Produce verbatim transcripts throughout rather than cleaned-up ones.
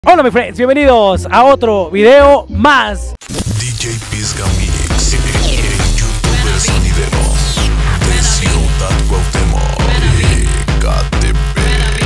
Hola mis friends, bienvenidos a otro video más. D J Pisga Mix, el youtuber sonidero de Ciudad Cuauhtémoc, K T V.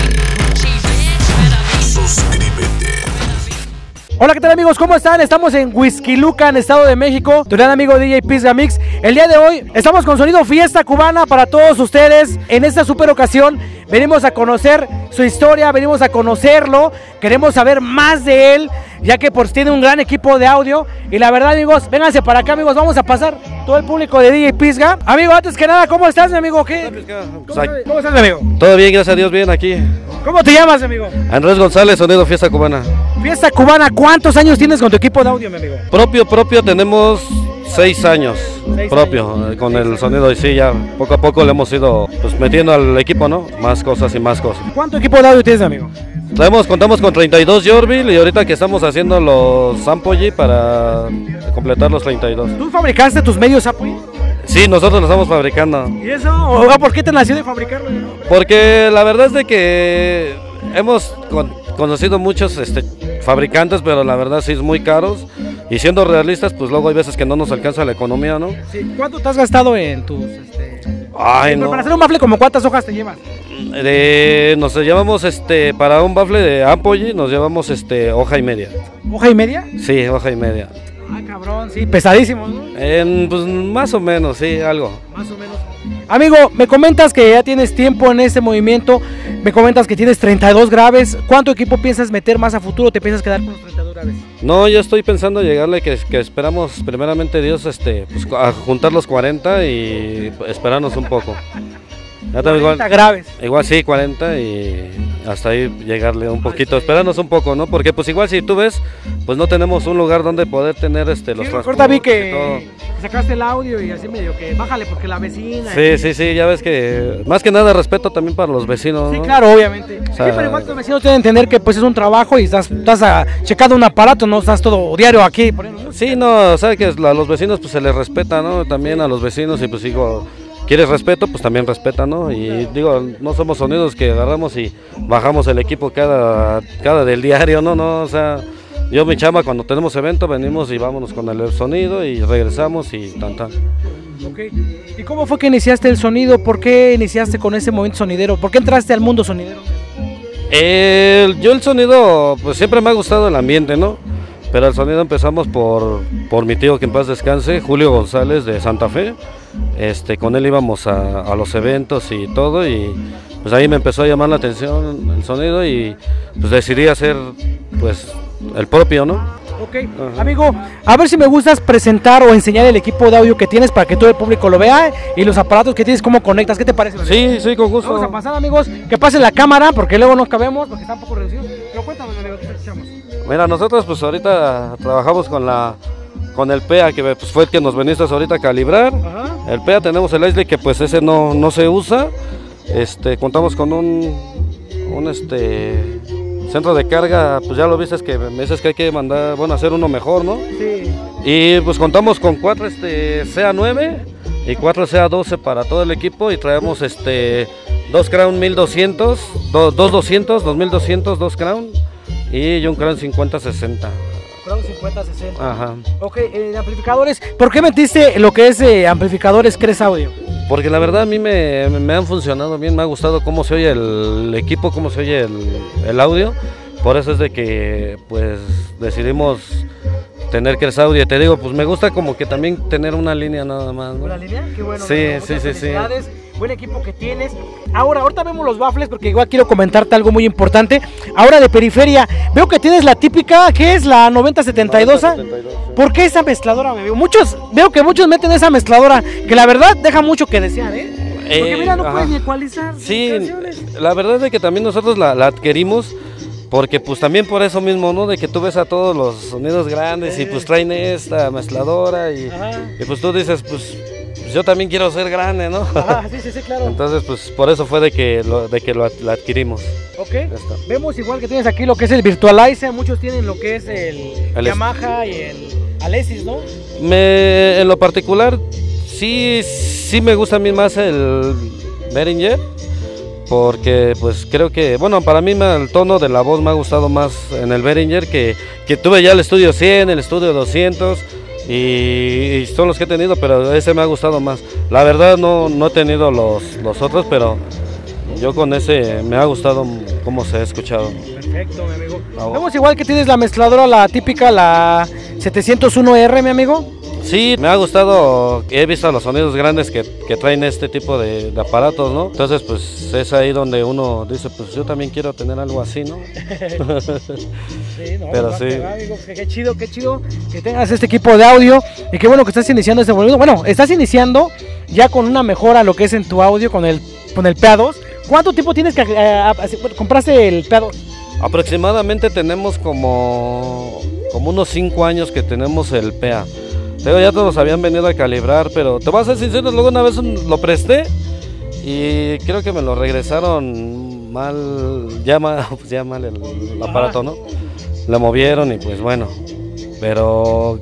Suscríbete. Hola, ¿qué tal amigos? ¿Cómo están? Estamos en Huixquilucan, Estado de México. Tu gran amigo D J Pisga Mix. El día de hoy estamos con sonido fiesta cubana para todos ustedes. En esta super ocasión venimos a conocer su historia, venimos a conocerlo, queremos saber más de él, ya que pues tiene un gran equipo de audio. Y la verdad, amigos, vénganse para acá, amigos, vamos a pasar todo el público de D J Pisga. Amigo, antes que nada, ¿cómo estás, mi amigo? ¿Qué? ¿Cómo, ¿Cómo estás, mi amigo? Todo bien, gracias a Dios, bien aquí. ¿Cómo te llamas, amigo? Andrés González, sonido fiesta cubana. Fiesta cubana, ¿cuántos años tienes con tu equipo de audio, mi amigo? Propio, propio, tenemos seis años. Seis propio, años. con Seis el sonido y sí, ya poco a poco le hemos ido pues, metiendo al equipo, ¿no? Más cosas y más cosas. ¿Cuánto equipo de audio tienes, amigo? Traemos, contamos con treinta y dos Yorville y ahorita que estamos haciendo los Ampoji para completar los treinta y dos. ¿Tú fabricaste tus medios Apoy? Sí, nosotros los estamos fabricando. ¿Y eso? ¿O por qué te nació de fabricarlo? Porque la verdad es de que hemos con, conocido muchos este, fabricantes, pero la verdad sí es muy caros. Y siendo realistas, pues luego hay veces que no nos alcanza la economía, ¿no? Sí. ¿Cuánto te has gastado en tus... Este... Ay, Pero no. para hacer un bafle, ¿como cuántas hojas te llevas? De, nos llevamos, este, para un bafle de Ampoji, nos llevamos, este, hoja y media. ¿Hoja y media? Sí, hoja y media. Ah, cabrón, sí, pesadísimo, ¿no? En, pues más o menos, sí, algo. Más o menos. Amigo, me comentas que ya tienes tiempo en este movimiento, me comentas que tienes treinta y dos graves. ¿Cuánto equipo piensas meter más a futuro? ¿Te piensas quedar con los treinta y dos graves? No, yo estoy pensando llegarle que, que esperamos primeramente Dios este, pues, a juntar los cuarenta y esperarnos un poco. Ya cuarenta igual, graves. igual sí, cuarenta y hasta ahí llegarle un poquito, esperarnos un poco, ¿no? Porque pues igual si tú ves, pues no tenemos un lugar donde poder tener este los Sí, transportes ahorita vi y que sacaste el audio y así medio que bájale porque la vecina... Sí, y... sí, sí, ya ves que más que nada respeto también para los vecinos, Sí, ¿no? claro, obviamente. O sea, sí, pero igual tus vecinos tienen que entender que pues es un trabajo y estás, estás a, checando un aparato, no estás todo diario aquí poniendo música. Sí, no, o sea que a los vecinos pues se les respeta, ¿no? También a los vecinos y pues digo, quieres respeto, pues también respeta, ¿no? Y digo, no somos sonidos que agarramos y bajamos el equipo cada, cada del diario, ¿no? No, o sea, yo mi chama cuando tenemos evento venimos y vámonos con el sonido y regresamos y tan tan. Okay. ¿Y cómo fue que iniciaste el sonido? ¿Por qué iniciaste con ese movimiento sonidero? ¿Por qué entraste al mundo sonidero? El, yo el sonido, pues siempre me ha gustado el ambiente, ¿no? Pero el sonido empezamos por, por mi tío que en paz descanse, Julio González de Santa Fe. Este, con él íbamos a, a los eventos y todo y pues ahí me empezó a llamar la atención el sonido y pues decidí hacer pues el propio, ¿no? Ok, ajá. Amigo, a ver si me gustas presentar o enseñar el equipo de audio que tienes para que todo el público lo vea y los aparatos que tienes, cómo conectas, ¿qué te parece? Sí, sí, con gusto. Vamos a pasar, amigos, que pase la cámara porque luego no cabemos porque está un poco reducido. Pero cuéntame, amigo, ¿qué echamos? Mira, nosotros pues ahorita trabajamos con la con el P E A que pues, fue el que nos veniste ahorita a calibrar. Ajá. El P E A tenemos el Isley que pues ese no, no se usa. Este, contamos con un, un este centro de carga, pues ya lo viste que me dices que hay que mandar, bueno, hacer uno mejor, ¿no? Sí. Y pues contamos con cuatro este C A nueve y cuatro C A doce para todo el equipo y traemos este dos Crown mil doscientos, dos doscientos, dos mil doscientos, dos Crown y un Crown cincuenta sesenta. Crown cincuenta sesenta. Ajá. Ok, eh, amplificadores. ¿Por qué metiste lo que es eh, amplificadores Cres Audio? Porque la verdad a mí me, me han funcionado bien, me ha gustado cómo se oye el equipo, cómo se oye el, el audio. Por eso es de que pues decidimos tener Cres Audio. Te digo, pues me gusta como que también tener una línea nada más, ¿no? ¿Una línea? Qué bueno. Sí, bueno, sí, sí, sí. Buen equipo que tienes. Ahora, ahorita vemos los baffles porque igual quiero comentarte algo muy importante. Ahora de periferia, veo que tienes la típica, que es la noventa setenta y dos. noventa setenta y dos, sí. ¿Por qué esa mezcladora, bebé? Muchos, veo que muchos meten esa mezcladora, que la verdad deja mucho que desear, ¿eh? Porque Eh, mira, no ajá. puedes ni ecualizar. Sí, canciones. la verdad es que también nosotros la, la adquirimos porque pues también por eso mismo, ¿no? De que tú ves a todos los sonidos grandes y pues traen esta mezcladora y, y pues tú dices, pues yo también quiero ser grande, ¿no? Ah, sí, sí, sí, claro. Entonces, pues por eso fue de que lo, de que lo, lo adquirimos. Ok, vemos igual que tienes aquí lo que es el Virtualizer, muchos tienen lo que es el, el Yamaha y el Alesis, ¿no? Me, en lo particular, sí, sí me gusta a mí más el Behringer, porque pues creo que, bueno, para mí me, el tono de la voz me ha gustado más en el Behringer, que, que tuve ya el estudio cien, el estudio doscientos, y, y son los que he tenido, pero ese me ha gustado más. La verdad no, no he tenido los, los otros, pero yo con ese me ha gustado cómo se ha escuchado. Perfecto, mi amigo. Vemos igual que tienes la mezcladora, la típica, la setecientos uno R, mi amigo. Sí, me ha gustado, he visto los sonidos grandes que, que traen este tipo de, de aparatos, ¿no? Entonces, pues es ahí donde uno dice, pues yo también quiero tener algo así, ¿no? Sí, no, pero va, sí. Va, amigo, qué, qué chido, qué chido que tengas este equipo de audio y qué bueno que estás iniciando este volumen. Bueno, estás iniciando ya con una mejora lo que es en tu audio con el, con el P A dos. ¿Cuánto tiempo tienes que eh, compraste el P A dos? Aproximadamente tenemos como, como unos cinco años que tenemos el P A. Pero ya todos habían venido a calibrar, pero te voy a ser sincero, luego una vez lo presté y creo que me lo regresaron mal, ya mal, pues ya mal el, el aparato, ¿no? Lo movieron y pues bueno, pero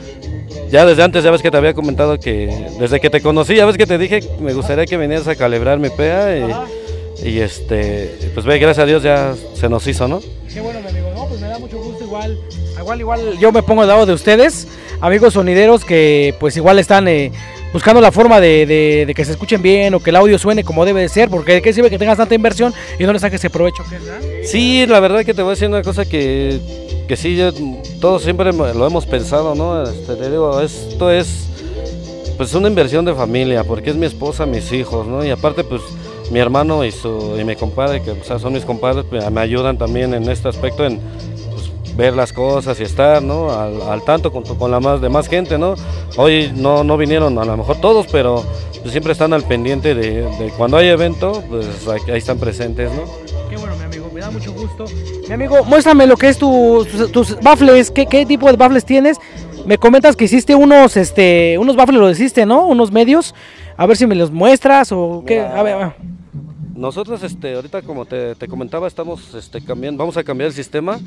ya desde antes ya ves que te había comentado que desde que te conocí, ya ves que te dije me gustaría que vinieras a calibrar mi P A y, y este, pues ve, gracias a Dios ya se nos hizo, ¿no? Qué bueno, mi amigo, no, pues me da mucho gusto igual, igual, igual yo me pongo al lado de ustedes, amigos sonideros que pues igual están eh, buscando la forma de, de, de que se escuchen bien o que el audio suene como debe de ser, porque qué sirve que tengas tanta inversión y no le saques ese provecho, ¿qué es? Sí, la verdad que te voy a decir una cosa que, que sí, yo, todos siempre lo hemos pensado, ¿no? Este, te digo, esto es pues una inversión de familia, porque es mi esposa, mis hijos, ¿no? Y aparte pues mi hermano y, su, y mi compadre, que o sea, son mis compadres, pues, me ayudan también en este aspecto, en pues, ver las cosas y estar, ¿no? Al, al tanto con, con la más, de más gente, ¿no? Hoy no, no vinieron a lo mejor todos, pero pues, siempre están al pendiente de, de cuando hay evento, pues ahí, ahí están presentes, ¿no? Qué bueno, mi amigo, me da mucho gusto. Mi amigo, muéstrame lo que es tu, tus, tus baffles, ¿qué, qué tipo de baffles tienes? Me comentas que hiciste unos, este, unos baffles, lo hiciste, ¿no? Unos medios, a ver si me los muestras o qué, a ver, a ver. Nosotros, este, ahorita como te, te comentaba, estamos este, cambiando, vamos a cambiar el sistema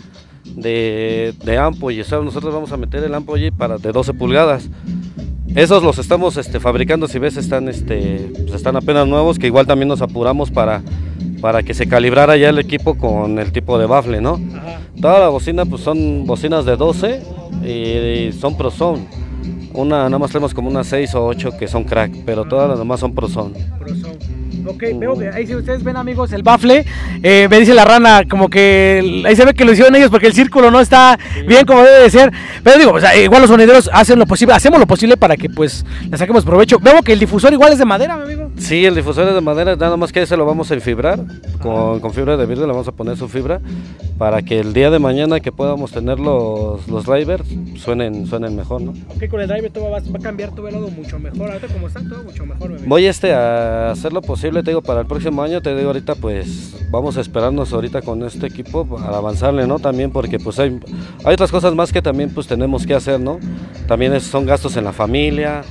de, de Ampoy, o sea, nosotros vamos a meter el Ampoy para de doce pulgadas. Esos los estamos este, fabricando, si ves, están, este, pues están apenas nuevos, que igual también nos apuramos para, para que se calibrara ya el equipo con el tipo de baffle, ¿no? Ajá. Toda la bocina pues son bocinas de doce y, y son Pro Sound. Una, nada más tenemos como unas seis o ocho que son crack, pero todas las demás son Pro Sound. Pro Sound. Ok, veo que ahí si ustedes ven, amigos, el baffle, eh, me dice la rana, como que ahí se ve que lo hicieron ellos porque el círculo no está sí. bien como debe de ser, pero digo, o sea, igual los sonideros hacen lo posible, hacemos lo posible para que pues le saquemos provecho. Veo que el difusor igual es de madera, mi amigo. Sí, el difusor es de madera, nada más que ese lo vamos a enfibrar, con, con fibra de vidrio le vamos a poner su fibra, para que el día de mañana que podamos tener los, los drivers suenen, suenen mejor, ¿no? Ok, con el driver todo va, va a cambiar todo el lado mucho mejor, ahorita como está todo mucho mejor, mi amigo. Voy este a hacer lo posible, te digo, para el próximo año, te digo ahorita pues vamos a esperarnos ahorita con este equipo para avanzarle, ¿no? También porque pues hay, hay otras cosas más que también pues tenemos que hacer, ¿no? También es, son gastos en la familia,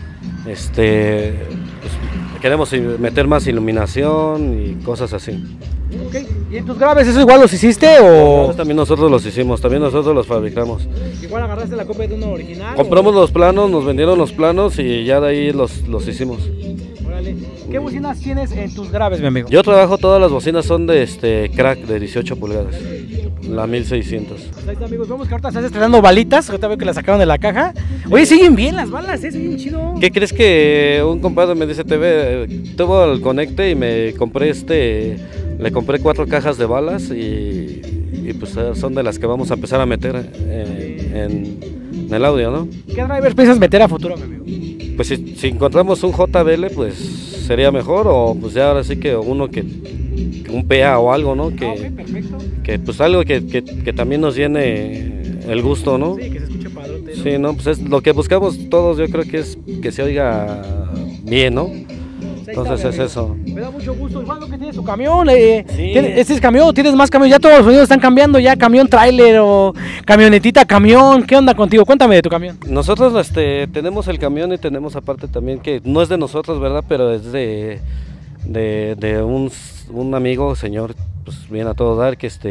este, pues, queremos meter más iluminación y cosas así. Okay. ¿Y en tus graves eso igual los hiciste o...? No, también nosotros los hicimos, también nosotros los fabricamos. ¿Igual agarraste la copia de uno original? Compramos o... los planos, nos vendieron los planos y ya de ahí los, los hicimos. Órale. ¿Qué bocinas tienes en tus graves, mi amigo? Yo trabajo, todas las bocinas son de este crack de dieciocho pulgadas, la mil seiscientos. Pues ahí está, amigos, vemos que ahorita estás estrenando balitas, ahorita veo que las sacaron de la caja. Oye, siguen bien las balas, ¿eh? Siguen chido. ¿Qué crees que un compadre me dice, te ve, tuvo el conecte y me compré este, le compré cuatro cajas de balas y, y pues son de las que vamos a empezar a meter en, en, en el audio, ¿no? ¿Qué drivers piensas meter a futuro, mi amigo? Pues si, si encontramos un J B L, pues sería mejor, o pues ya ahora sí que uno que, un P A o algo, ¿no? Que, ah, okay, perfecto. Que pues algo que, que, que también nos llene el gusto, ¿no? Sí, que se escuche padrote, ¿no? Sí, no, pues es lo que buscamos todos, yo creo que es que se oiga bien, ¿no? Entonces es eso. Me da mucho gusto. Igual lo que tienes tu camión. Eh, sí. ¿Este es camión o tienes más camión? Ya todos los sonidos están cambiando. Ya camión, tráiler o camionetita, camión. ¿Qué onda contigo? Cuéntame de tu camión. Nosotros este, tenemos el camión y tenemos aparte también que no es de nosotros, ¿verdad? Pero es de, de, de un, un amigo, señor, pues bien a todo dar, que este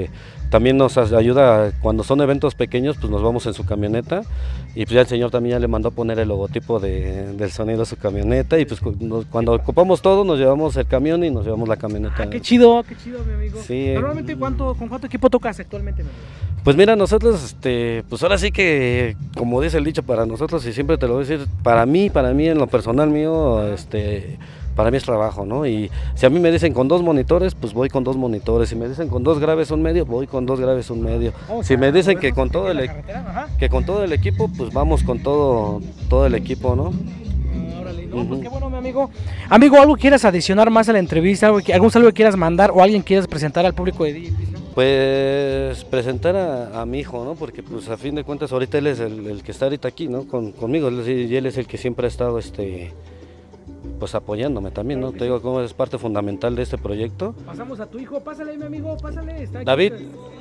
también nos ayuda cuando son eventos pequeños, pues nos vamos en su camioneta y pues ya el señor también ya le mandó poner el logotipo de, del sonido a su camioneta y pues nos, cuando ocupamos todo nos llevamos el camión y nos llevamos la camioneta. Ah, qué chido, qué chido, mi amigo. Sí. Normalmente, ¿cuánto, ¿con cuánto equipo tocas actualmente, mi amigo? Pues mira, nosotros, este, pues ahora sí que, como dice el dicho, para nosotros, y siempre te lo voy a decir, para mí, para mí en lo personal mío, este, para mí es trabajo, ¿no? Y si a mí me dicen con dos monitores, pues voy con dos monitores. Si me dicen con dos graves un medio, voy con dos graves un medio. Oh, si me dicen que con todo el la carretera, que con todo el equipo, pues vamos con todo todo el equipo, ¿no? Órale, no, pues qué bueno, mi amigo. Amigo, ¿algo quieras adicionar más a la entrevista? ¿Algún saludo que quieras mandar o alguien quieras presentar al público de D J Pizga? Pues presentar a, a mi hijo, ¿no? Porque pues a fin de cuentas ahorita él es el, el que está ahorita aquí, ¿no? Con, conmigo, él, y él es el que siempre ha estado, este, pues apoyándome también, ¿no? Te digo cómo es parte fundamental de este proyecto. Pasamos a tu hijo, pásale, mi amigo, pásale. Está aquí. David,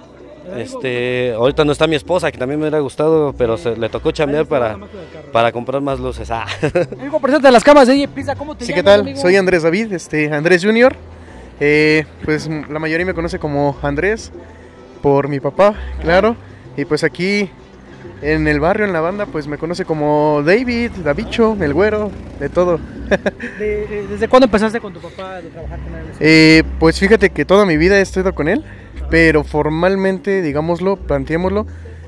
este, ahorita no está mi esposa, que también me hubiera gustado, pero se, le tocó chambear para, para comprar más luces. Ah. Amigo, presenta las cámaras de D J Pizga, ¿cómo te Sí, llamas, ¿qué tal? amigo? Soy Andrés David, este, Andrés Junior Eh, pues la mayoría me conoce como Andrés por mi papá, claro. Y pues aquí en el barrio, en la banda, pues me conoce como David, Davicho, el güero, de todo. ¿De, de, ¿Desde cuándo empezaste con tu papá a trabajar con él? Eh, pues fíjate que toda mi vida he estado con él, pero formalmente, digámoslo, planteémoslo,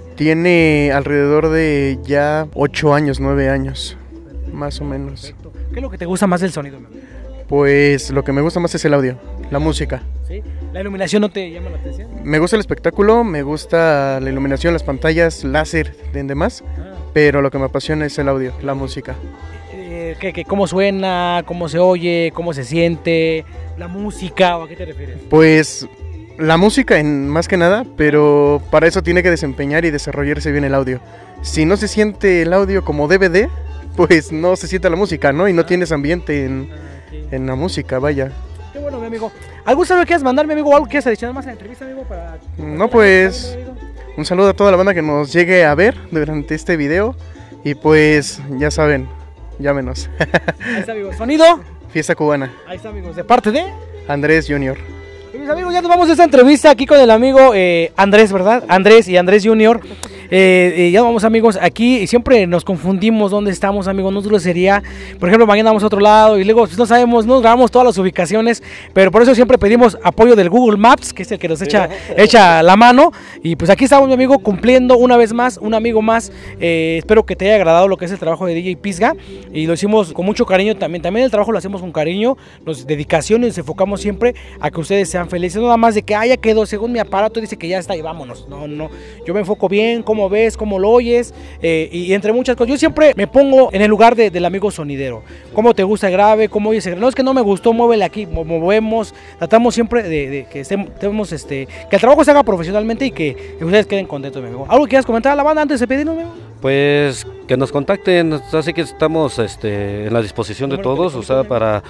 tiene alrededor de ya ocho años, nueve años, más o menos. Perfecto. ¿Qué es lo que te gusta más del sonido, mi amigo? Pues lo que me gusta más es el audio, la música. ¿Sí? ¿La iluminación no te llama la atención? Me gusta el espectáculo, me gusta la iluminación, las pantallas, láser y demás, Ah. pero lo que me apasiona es el audio, la música. Eh, ¿qué, qué, ¿Cómo suena? ¿Cómo se oye? ¿Cómo se siente? ¿La música? ¿O a qué te refieres? Pues la música en más que nada, pero para eso tiene que desempeñar y desarrollarse bien el audio. Si no se siente el audio como debe de, pues no se siente la música, ¿no? Y no tienes ambiente en, en la música, vaya. Qué bueno, mi amigo. ¿Algún saludo que quieras mandar, mi amigo? ¿O algo que quieras adicionar más a la entrevista, amigo? Para... No, pues un saludo a toda la banda que nos llegue a ver durante este video y pues ya saben, llámenos. Ahí está, amigo. Sonido. Fiesta cubana. Ahí está, amigos. De parte de... Andrés Junior Y mis amigos, ya nos vamos a esta entrevista aquí con el amigo eh, Andrés, ¿verdad? Andrés y Andrés Junior Eh, eh, ya vamos, amigos, aquí y siempre nos confundimos dónde estamos, amigos. Nosotros sería, por ejemplo, mañana vamos a otro lado y luego pues, no sabemos, no grabamos todas las ubicaciones, pero por eso siempre pedimos apoyo del Google Maps, que es el que nos echa, echa la mano. Y pues aquí estamos, mi amigo, cumpliendo una vez más, un amigo más. Eh, espero que te haya agradado lo que es el trabajo de D J Pizga y lo hicimos con mucho cariño también. También el trabajo lo hacemos con cariño, nos dedicación y nos enfocamos siempre a que ustedes sean felices. No nada más de que, ah, ya quedó, según mi aparato dice que ya está y vámonos. No, no, yo me enfoco bien, cómo ves, cómo lo oyes eh, y entre muchas cosas. Yo siempre me pongo en el lugar de, del amigo sonidero. ¿Cómo te gusta el grave? ¿Cómo oyes el grave? No es que no me gustó, muévele aquí, movemos. Tratamos siempre de, de que estemos, este, que el trabajo se haga profesionalmente y que, que ustedes queden contentos, mi amigo. ¿Algo que quieras comentar a la banda antes de pedirnos, mi amigo? Pues que nos contacten, así que estamos este, en la disposición de todos, o sea, para,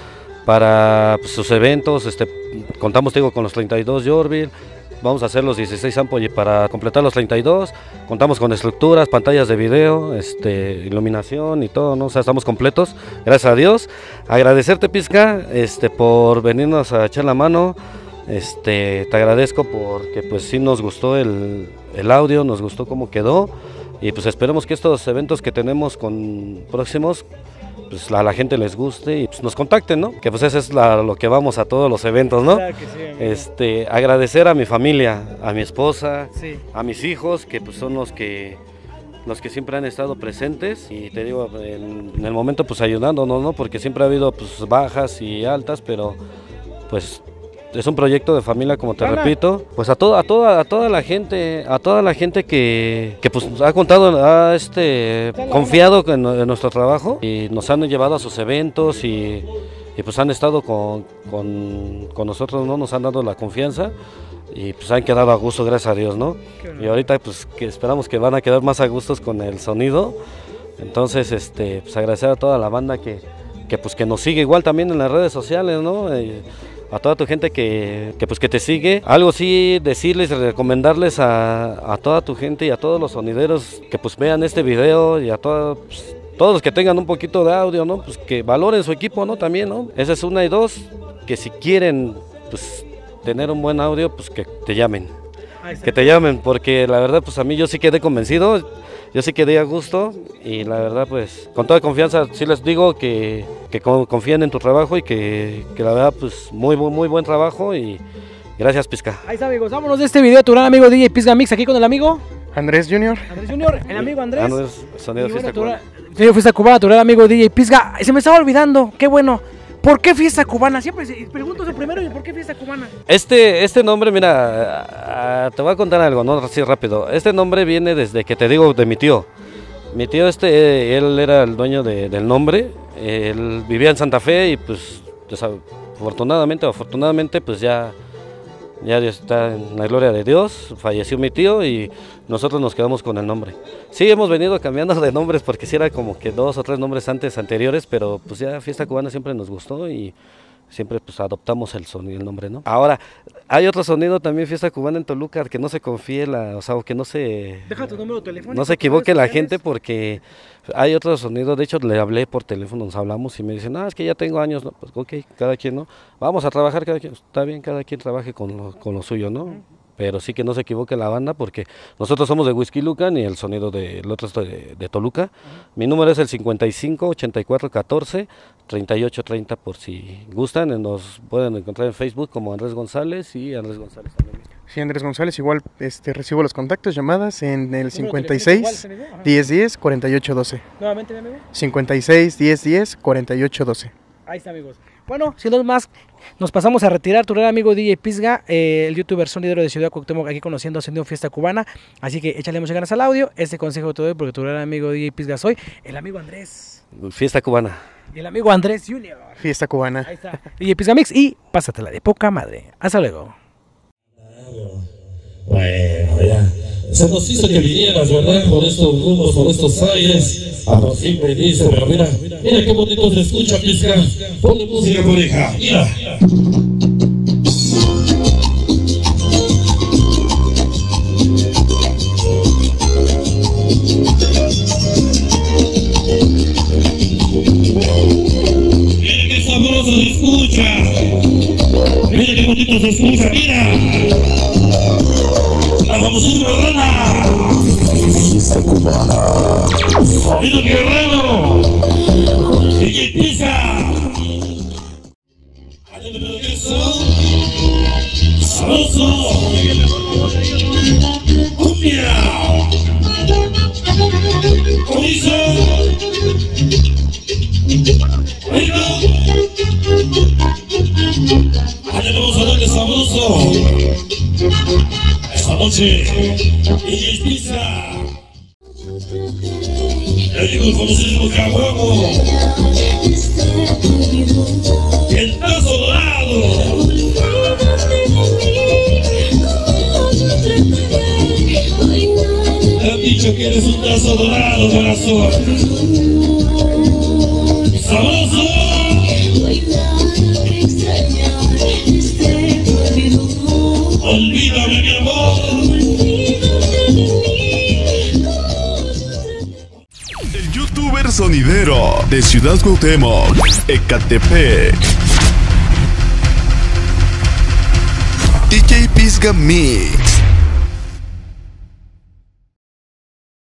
para pues, sus eventos, este, contamos, te digo, con los treinta y dos Yorville. Vamos a hacer los dieciséis Ampoy para completar los treinta y dos. Contamos con estructuras, pantallas de video, este, iluminación y todo, ¿no? O sea, estamos completos, gracias a Dios. Agradecerte, Pizga, este, por venirnos a echar la mano. Este, te agradezco porque pues sí nos gustó el, el audio, nos gustó cómo quedó. Y pues esperemos que estos eventos que tenemos con próximos, pues a la gente les guste y pues nos contacten, ¿no? Que pues eso es la, lo que vamos a todos los eventos, ¿no? Claro que sí, amigo. Este, agradecer a mi familia, a mi esposa, Sí. a mis hijos, que pues son los que los que siempre han estado presentes y te digo, en, en el momento pues ayudándonos, ¿no? Porque siempre ha habido pues bajas y altas, pero pues es un proyecto de familia, como te Gana. repito. Pues a toda, a toda, a toda la gente, a toda la gente que, que pues ha contado, ha este confiado en, en nuestro trabajo y nos han llevado a sus eventos y, y pues han estado con, con, con nosotros, ¿no? Nos han dado la confianza y pues han quedado a gusto, gracias a Dios, ¿no? Y ahorita pues que esperamos que van a quedar más a gustos con el sonido. Entonces, este, pues agradecer a toda la banda que, que pues que nos sigue igual también en las redes sociales, ¿no? Eh, a toda tu gente que, que pues que te sigue, algo sí decirles, recomendarles a, a toda tu gente y a todos los sonideros que pues vean este video y a toda, pues, todos los que tengan un poquito de audio, ¿no? Pues que valoren su equipo, ¿no? También, ¿no? Esa es una y dos, que si quieren pues tener un buen audio, pues que te llamen. que te llamen, porque la verdad pues a mí yo sí quedé convencido, yo sí quedé a gusto y la verdad pues con toda confianza sí les digo que, que confíen en tu trabajo y que, que la verdad pues muy, muy, muy buen trabajo y gracias Pizca. Ahí está amigos, vámonos de este video, tu gran amigo D J Pizga Mix aquí con el amigo Andrés Junior. Andrés Junior, el amigo Andrés. Andrés, sonido Y Fiesta bueno, Cubana. Sonido Fiesta Cubana, tu gran amigo D J Pizga. Se me estaba olvidando, qué bueno. ¿Por qué Fiesta Cubana? Siempre se, pregunto eso primero, ¿y por qué Fiesta Cubana? Este, este nombre, mira, te voy a contar algo, ¿no? Así rápido. Este nombre viene desde que te digo de mi tío. Mi tío este, él era el dueño de, del nombre. Él vivía en Santa Fe y pues, desafortunadamente o afortunadamente, pues ya, ya está en la gloria de Dios. Falleció mi tío y nosotros nos quedamos con el nombre. Sí, hemos venido cambiando de nombres porque sí era como que dos o tres nombres antes anteriores, pero pues ya Fiesta Cubana siempre nos gustó y siempre pues adoptamos el sonido, el nombre, ¿no? Ahora, hay otro sonido también, Fiesta Cubana en Toluca, que no se confíe, la, o sea, que no se... Deja tu número telefónico. No se equivoque la gente porque hay otro sonido, de hecho le hablé por teléfono, nos hablamos y me dicen, ah, es que ya tengo años, ¿no? Pues ok, cada quien, ¿no? Vamos a trabajar, cada quien, está bien, cada quien trabaje con lo, con lo suyo, ¿no? Pero sí que no se equivoque la banda porque nosotros somos de Huixquilucan y el sonido del otro es de, de Toluca. Uh-huh. Mi número es el cincuenta y cinco, ochenta y cuatro, catorce, treinta y ocho, treinta por si gustan. Nos pueden encontrar en Facebook como Andrés González y Andrés González también. Sí, Andrés González, igual este, recibo los contactos, llamadas en el cincuenta y seis, diez diez, cuarenta y ocho doce. Nuevamente, mi amigo. cincuenta y seis, diez diez, cuarenta y ocho doce. Ahí está, amigos. Bueno, sin dos más, nos pasamos a retirar. Tu gran amigo D J Pizga, eh, el youtuber sonidero de Ciudad Cuauhtémoc, aquí conociendo a Sonido Fiesta Cubana. Así que échale muchas ganas al audio. Este consejo te doy porque tu gran amigo D J Pizga soy el amigo Andrés. Fiesta Cubana. Y el amigo Andrés Junior. Fiesta Cubana. Ahí está. D J Pizga Mix y pásatela de poca madre. Hasta luego. Bueno, ya. Se nos hizo que vinieras, ¿verdad? Por estos rumbos, por estos aires. A los siempre dice, pero mira, mira qué bonito se escucha, Pizca. Ponle música por hija, mira. Mira qué sabroso se escucha. Mira qué bonito se escucha, mira. La famosísima rana. Fiesta Cubana. Sonido Guerrero. D J Pizga. Sabroso. Cumbia. Chorizo. Oiga. Allá vamos a darle sabroso. Esta noche, D J Pizga. Ya llegó el famosísimo Caguamo. El tazo dorado. Me han dicho que eres un tazo dorado, corazón. Sabroso. Olvídame, mi amor. El youtuber sonidero de Ciudad Cuauhtémoc, Ecatepec. D J Pizga Mix.